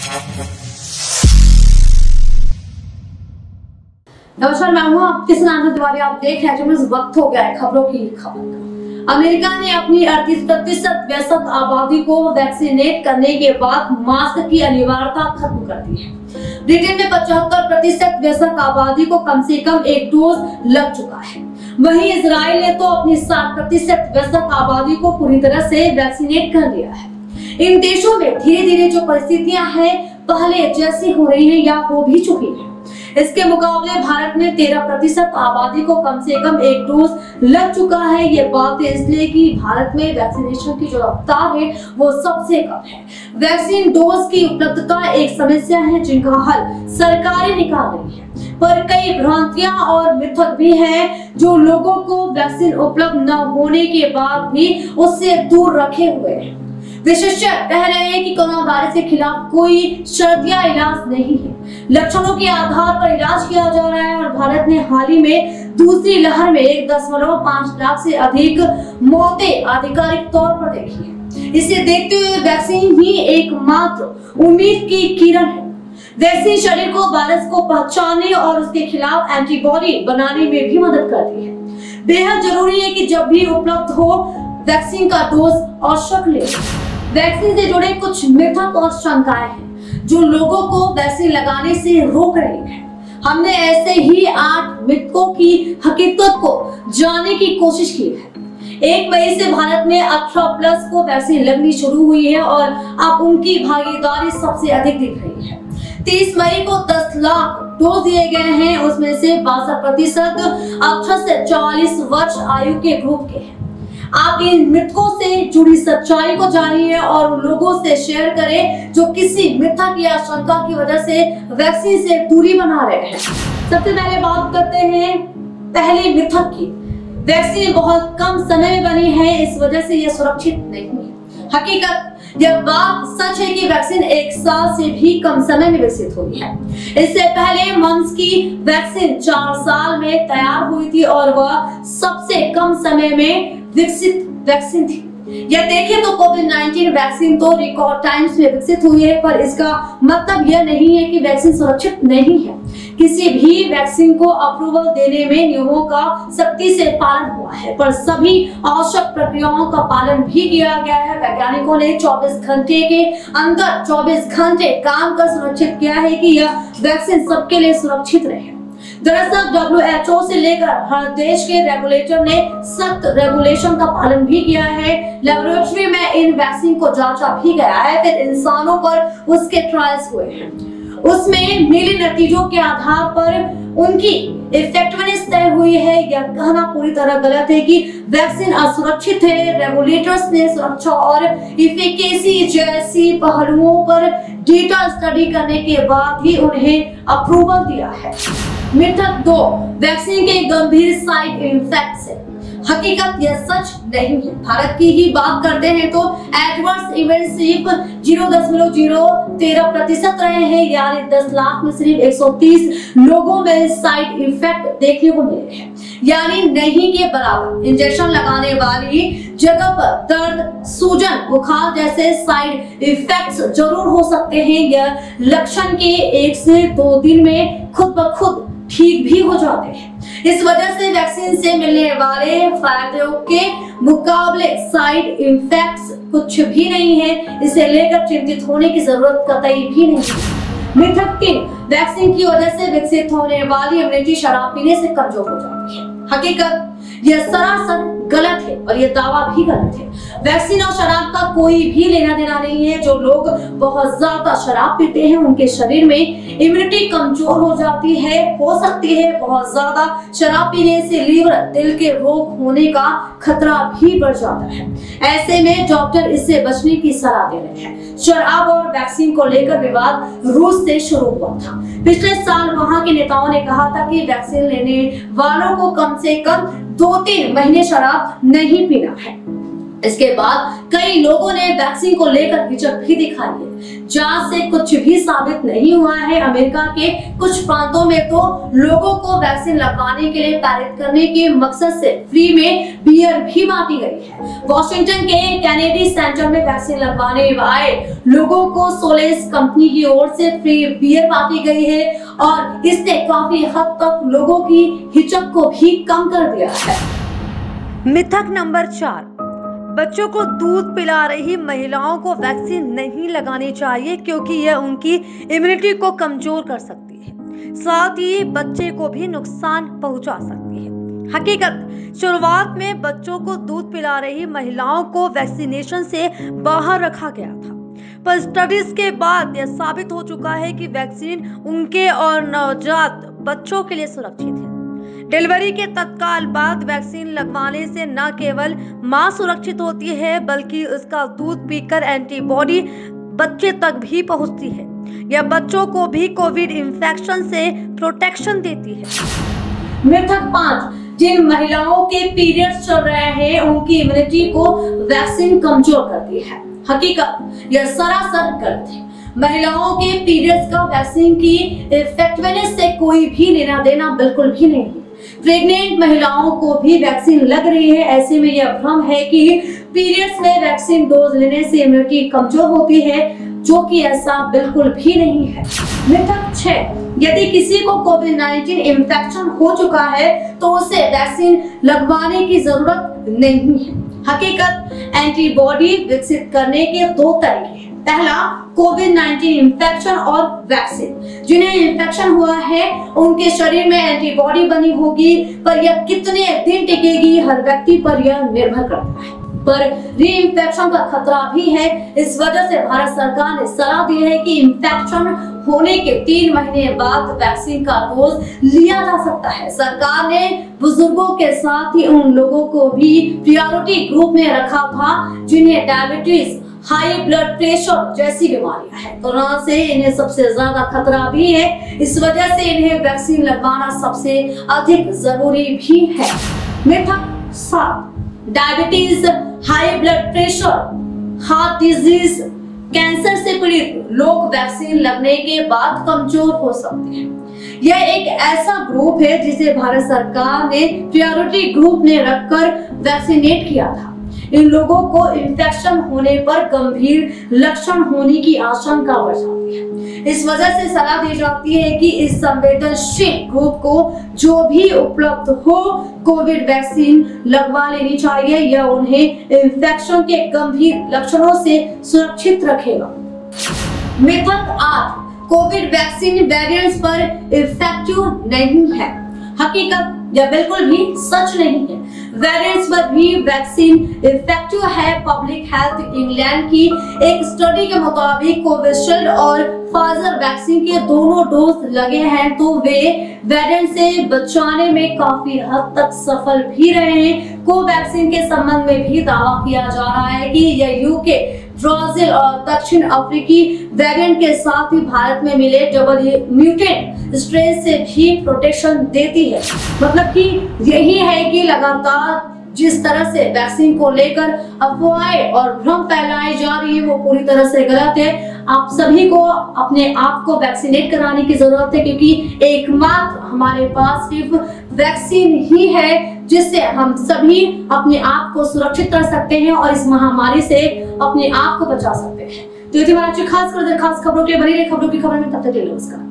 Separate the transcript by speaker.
Speaker 1: नमस्कार, मैं हूं आपके साथ तिवारी। आप देख रहे हैं वक्त हो गया है खबरों की खबर का। अमेरिका ने अपनी 38% वयस्क आबादी को वैक्सीनेट करने के बाद मास्क की अनिवार्यता खत्म कर दी है। ब्रिटेन में 75% वयस्क आबादी को कम से कम एक डोज लग चुका है। वहीं इजराइल ने तो अपनी 60% वयस्क आबादी को पूरी तरह से वैक्सीनेट कर लिया है। इन देशों में धीरे धीरे जो परिस्थितियां हैं पहले जैसी हो रही है या हो भी चुकी है। इसके मुकाबले भारत में 13% आबादी को कम से कम एक डोज लग चुका है। ये बात इसलिए कि भारत में वैक्सीनेशन की जो रफ्तार है वो सबसे कम है। वैक्सीन डोज की उपलब्धता एक समस्या है जिनका हल सरकारें निकाल रही है, पर कई भ्रांतियां और मिथक भी हैं जो लोगों को वैक्सीन उपलब्ध न होने के बाद भी उससे दूर रखे हुए हैं। विशेषज्ञ कह रहे हैं कि कोरोना वायरस के खिलाफ कोई शर्त या इलाज नहीं है, लक्षणों के आधार पर इलाज किया जा रहा है। और भारत ने हाल ही में दूसरी लहर में 1.5 लाख से अधिक मौतें आधिकारिक तौर पर देखी है। इसे देखते हुए वैक्सीन ही एकमात्र उम्मीद की किरण है। वैक्सीन शरीर को वायरस को पहचानने और उसके खिलाफ एंटीबॉडी बनाने में भी मदद करती है। बेहद जरूरी है कि जब भी उपलब्ध हो वैक्सीन का डोज अवश्य लें। वैक्सीन से जुड़े कुछ मिथक और शंकाएं हैं जो लोगों को वैक्सीन लगाने से रोक रही हैं। हमने ऐसे ही 8 मिथकों की हकीकत को जानने की कोशिश की है। 1 मई से भारत में 18+ को वैक्सीन लगनी शुरू हुई है और अब उनकी भागीदारी सबसे अधिक दिख रही है। 30 मई को 10 लाख डोज दिए गए हैं, उसमें से 62% 18 से 40 वर्ष आयु के ग्रुप के हैं। आप इन मिथकों से जुड़ी सच्चाई को जानिए और उन लोगों से शेयर करें जो किसी मिथक या शंका की वजह से वैक्सीन से दूरी बना रहे हैं। सबसे पहले बात करते हैं पहले मिथक की। वैक्सीन बहुत कम समय में बनी है, इस वजह से यह सुरक्षित नहीं है। हकीकत यह बात सच है कि वैक्सीन 1 साल से भी कम समय में विकसित हुई है। इससे पहले मम्स की वैक्सीन 4 साल में तैयार हुई थी और वह सबसे कम समय में विकसित वैक्सीन थी। यह देखें तो कोविड-19 वैक्सीन तो रिकॉर्ड टाइम्स में विकसित हुई है, पर इसका मतलब यह नहीं है कि वैक्सीन सुरक्षित नहीं है। किसी भी वैक्सीन को अप्रूवल देने में नियमों का सख्ती से पालन हुआ है, पर सभी आवश्यक प्रक्रियाओं का पालन भी किया गया है। वैज्ञानिकों ने 24 घंटे के अंदर 24 घंटे काम कर सुनिश्चित किया है कि यह वैक्सीन सबके लिए सुरक्षित रहे। दरअसल WHO से लेकर हर देश के रेगुलेटर ने सख्त रेगुलेशन का पालन भी किया है। लेबोरेटरी में इन वैक्सीन को जांचा भी गया है, फिर इंसानों पर उसके ट्रायल्स हुए हैं। उसमें मिले नतीजों के आधार पर उनकी इफेक्टिवनेस तय हुई है। यह कहना पूरी तरह गलत है कि वैक्सीन असुरक्षित है। रेगुलेटर्स ने सुरक्षा और इफिकेसी जैसी पहलुओं पर डेटा स्टडी करने के बाद ही उन्हें अप्रूवल दिया है। मिथक 2, वैक्सीन के गंभीर साइड इफेक्ट्स है। हकीकत यह सच नहीं है। भारत की ही बात करते हैं तो एडवर्स इवेंट सिर्फ 0.013% रहे हैं, यानी 10 लाख में सिर्फ 130 लोगों में साइड इफेक्ट देखने को मिले हैं, यानी नहीं के बराबर। इंजेक्शन लगाने वाली जगह पर दर्द, सूजन, बुखार जैसे साइड इफेक्ट्स जरूर हो सकते हैं। यह लक्षण के 1 से 2 दिन में खुद ब खुद ठीक भी हो जाते हैं। इस वजह से वैक्सीन से मिलने वाले फायदों के मुकाबले साइड इफेक्ट्स कुछ भी नहीं है। इसे लेकर चिंतित होने की जरूरत कतई भी नहीं है। मिथक 3, वैक्सीन की वजह से विकसित होने वाली इम्यूनिटी शराब पीने से कमजोर हो जाती है। हकीकत यह सरासर गलत है और यह दावा भी गलत है। वैक्सीन और शराब का कोई भी लेना देना नहीं है। जो लोग बहुत ज्यादा शराब पीते हैं उनके शरीर में इम्यूनिटी कमजोर हो जाती है, हो सकती है। बहुत ज्यादा शराब पीने से लीवर, दिल के रोग होने का खतरा भी बढ़ जाता है। ऐसे में डॉक्टर इससे बचने की सलाह दे रहे हैं। शराब और वैक्सीन को लेकर विवाद रूस से शुरू हुआ था। पिछले साल वहां के नेताओं ने कहा था कि वैक्सीन लेने वालों को कम से कम 2-3 महीने शराब नहीं पीना है। इसके बाद कई लोगों ने वैक्सीन को लेकर हिचक भी दिखाई है। जांच से कुछ भी साबित नहीं हुआ है। अमेरिका के कुछ प्रांतों में तो लोगों को वैक्सीन लगवाने के लिए प्रेरित करने के मकसद से फ्री में बियर भी बांटी गई है। वॉशिंगटन के कैनेडी सेंटर में वैक्सीन लगवाने आए लोगों को सोलेस कंपनी की ओर से फ्री बियर बांटी गई है और इसने काफी हद तक लोगों की हिचक को भी कम कर दिया है।
Speaker 2: मिथक नंबर 4, बच्चों को दूध पिला रही महिलाओं को वैक्सीन नहीं लगानी चाहिए क्योंकि यह उनकी इम्यूनिटी को कमजोर कर सकती है, साथ ही बच्चे को भी नुकसान पहुंचा सकती है। हकीकत, शुरुआत में बच्चों को दूध पिला रही महिलाओं को वैक्सीनेशन से बाहर रखा गया था, पर स्टडीज के बाद यह साबित हो चुका है कि वैक्सीन उनके और नवजात बच्चों के लिए सुरक्षित है। डिलीवरी के तत्काल बाद वैक्सीन लगवाने से न केवल मां सुरक्षित होती है बल्कि उसका दूध पीकर एंटीबॉडी बच्चे तक भी पहुंचती है। यह बच्चों को भी कोविड इंफेक्शन से प्रोटेक्शन देती है।
Speaker 1: मिथक 5, जिन महिलाओं के पीरियड्स चल रहे हैं उनकी इम्यूनिटी को वैक्सीन कमजोर करती है। हकीकत, यह सरासर गलत है। महिलाओं के पीरियड्स का वैक्सीन की इफेक्टिवनेस से कोई भी लेना देना बिल्कुल भी नहीं है। प्रेग्नेंट महिलाओं को भी वैक्सीन लग रही है। ऐसे में यह भ्रम है कि पीरियड्स में वैक्सीन डोज लेने से इम्यूनिटी कमजोर होती है, जो कि ऐसा बिल्कुल भी नहीं है। मिथक 6, यदि किसी को कोविड-19 इंफेक्शन हो चुका है तो उसे वैक्सीन लगवाने की जरूरत नहीं है। हकीकत, एंटीबॉडी विकसित करने के 2 तरीके हैं। पहला, कोविड-19 इंफेक्शन और वैक्सीन। जिन्हें इंफेक्शन हुआ है उनके शरीर में एंटीबॉडी बनी होगी, पर यह कितने दिन टिकेगी हर व्यक्ति पर यह निर्भर करता है। पर री इंफेक्शन का खतरा भी है। इस वजह से भारत सरकार ने सलाह दी है कि इंफेक्शन होने के 3 महीने बाद वैक्सीन का डोज लिया जा सकता है। सरकार ने बुजुर्गों के साथ ही उन लोगों को भी प्रायोरिटी ग्रुप में रखा था जिन्हें डायबिटीज, हाई ब्लड प्रेशर जैसी बीमारियां हैं। कोरोना से इन्हें सबसे ज्यादा खतरा भी है। इस वजह से इन्हें वैक्सीन लगवाना सबसे अधिक जरूरी भी है। मिथक 7, diabetes, high blood pressure, heart disease, cancer से पीड़ित लोग वैक्सीन लगने के बाद कमजोर हो सकते हैं। यह एक ऐसा ग्रुप है जिसे भारत सरकार ने प्रायोरिटी ग्रुप में रखकर वैक्सीनेट किया था। इन लोगों को इंफेक्शन होने पर गंभीर लक्षण होने की आशंका बढ़ जाती है। इस वजह से सलाह दी जाती है कि इस संवेदनशील ग्रुप को जो भी उपलब्ध हो कोविड वैक्सीन लगवा लेनी चाहिए। यह उन्हें इंफेक्शन के गंभीर लक्षणों से सुरक्षित रखेगा। मिथक 8, कोविड वैक्सीन वेरिएंट्स पर इफेक्टिव नहीं है। हकीकत, यह बिल्कुल भी सच नहीं है। वेरिएंट्स पर भी वैक्सीन इफेक्टिव है। पब्लिक हेल्थ इंग्लैंड की एक स्टडी के मुताबिक कोविशील्ड और फाइजर वैक्सीन के दोनों डोज लगे हैं तो वे वेरिएंट से बचाने में काफी हद तक सफल भी रहे हैं। कोवैक्सीन के संबंध में भी दावा किया जा रहा है कि यह यूके, ब्राजील और दक्षिण अफ्रीकी वेरिएंट के साथ ही भारत में मिले डबल म्यूटेंट स्ट्रेन से भी प्रोटेक्शन देती है। मतलब कि यही है कि लगातार जिस तरह से वैक्सीन को लेकर अफवाहें और भ्रम फैलाई जा रही है वो पूरी तरह से गलत है। आप सभी को अपने आप को वैक्सीनेट कराने की जरूरत है क्योंकि एकमात्र हमारे पास सिर्फ वैक्सीन ही है जिससे हम सभी अपने आप को सुरक्षित कर सकते हैं और इस महामारी से अपने आप को बचा सकते हैं। तो ये थी हमारी खास खबरों के लिए बनी रही खबरों की खबर में। तब तक के लिए नमस्कार।